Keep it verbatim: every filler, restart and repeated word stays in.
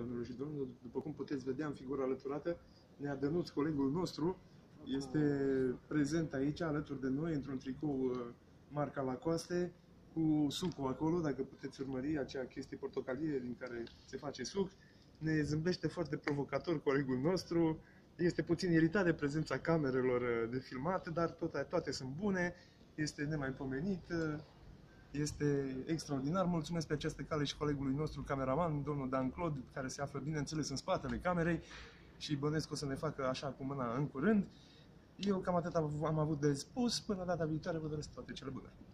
doamnelor și domnilor, după cum puteți vedea în figura alăturată, Nea Dănuț, colegul nostru, este prezent aici alături de noi într-un tricou marca Lacoste, cu sucul acolo, dacă puteți urmări acea chestie portocalie din care se face suc. Ne zâmbește foarte provocator colegul nostru, este puțin iritat de prezența camerelor de filmat, dar toate, toate sunt bune, este nemaipomenit, este extraordinar. Mulțumesc pe această cale și colegului nostru cameraman, domnul Dan Claude, care se află, bineînțeles, în spatele camerei și bănuiesc că o să ne facă așa cu mâna în curând. Eu cam atât am avut de spus, până data viitoare vă doresc toate cele bune.